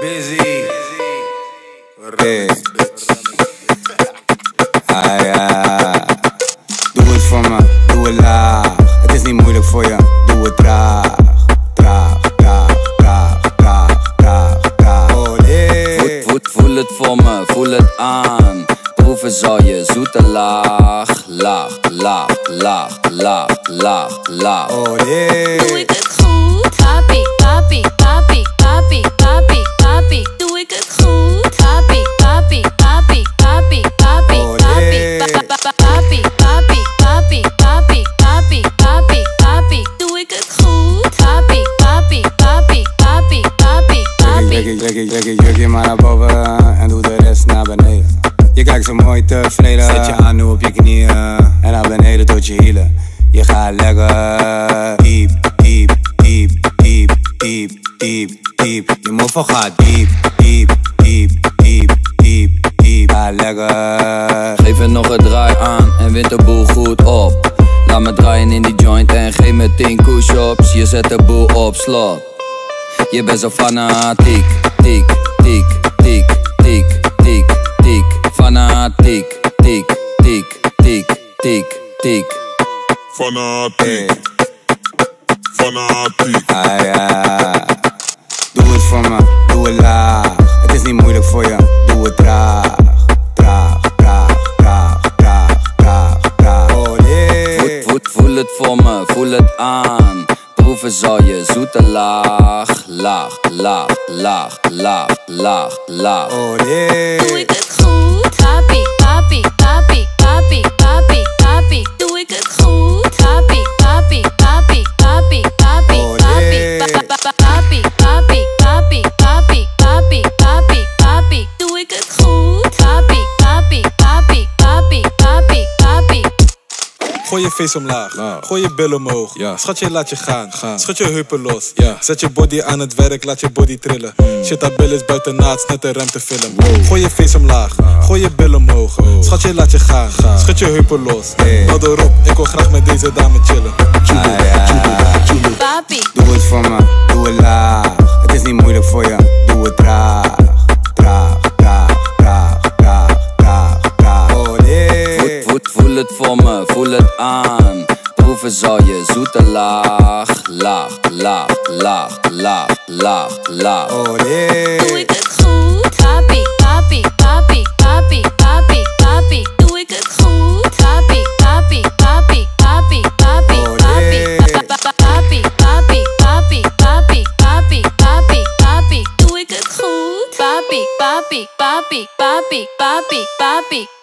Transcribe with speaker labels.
Speaker 1: Busy.
Speaker 2: Hey. Doe het voor me, doe het laag. Het is niet moeilijk voor je, doe het traag. Traag, traag, traag, traag, traag, traag. Oh nee.
Speaker 3: Voel het voor me, voel het aan. Proeven zal je zoete laag. Laag, laag, laag, laag, laag, laag.
Speaker 2: Oh nee.
Speaker 4: Doe ik het goed? Papi, papi, papi, papi, papi, papi. Doe ik het goed? Papi, papi, papi, papi, papi, papi, papi, papi, papi, papi, papi, papi, papi. Doe ik het goed? Papi, papi, papi, papi, papi, papi.
Speaker 2: Trek je jurkje maar naar boven en doe de rest naar beneden. Je kijkt zo mooi tevreden. Zet je aan nu op je knieën en naar beneden tot je hielen. Je gaat lekker diep, diep, diep, diep, diep, diep, diep. Je mofo gaat diep, diep, diep, diep, diep, diep. Ga lekker.
Speaker 3: Geef er nog een draai aan en wint de boel goed op. Laat me draaien in die joint en geef me 10 push-ups. Je zet de boel op slot. Je bent zo fanatiek, tik, tik, tik, tik, tik, tik. Fanatiek, tik, tik, tik, tik, tik.
Speaker 5: Fanatiek, fanatiek.
Speaker 2: Doe het voor me, doe het laag. Het is niet moeilijk voor je, doe het traag. Traag, traag, traag, traag, traag, traag. Oh nee.
Speaker 3: Voel het voor me, voel het aan. Proeven zal je zoete laag. Laag, laag, laag, laag, laag, laag.
Speaker 2: Oh nee.
Speaker 4: Doe ik het goed? Papi, papi, papi, papi, papi, papi. Doe ik het goed? Papi, papi, papi, papi, papi, papi, papi, papi, papi, papi, papi, papi, papi. Doe ik het goed? Papi, papi, papi, papi, papi, papi.
Speaker 6: Gooi je face omlaag, gooi je billen omhoog. Schat je, laat je gaan. Schud je heupen los. Zet je body aan het werk, laat je body trillen. Shit, dat bil is buiten naad, net een rem te filmen. Gooi je face omlaag, gooi je billen omhoog. Schat je, laat je gaan. Schud je heupen los. Hou erop, ik wil graag met deze dame chillen.
Speaker 4: Papi.
Speaker 2: Doe het voor me, doe het laag. Het is niet moeilijk voor je, doe het traag. Traag, traag, traag, traag, traag, traag. Oh nee.
Speaker 3: Voel het voor me, voel het aan. Proeven zal je zoete laag. Laag, laag, laag, laag, laag, laag.
Speaker 2: Oh nee.
Speaker 4: Doe ik het goed? Papi, papi, papi, papi, papi, papi. Doe ik het goed? Papi, papi, papi, papi, papi, papi, papi, papi, papi, papi, papi, papi, papi. Doe ik het goed? Papi, papi, papi, papi, papi, papi.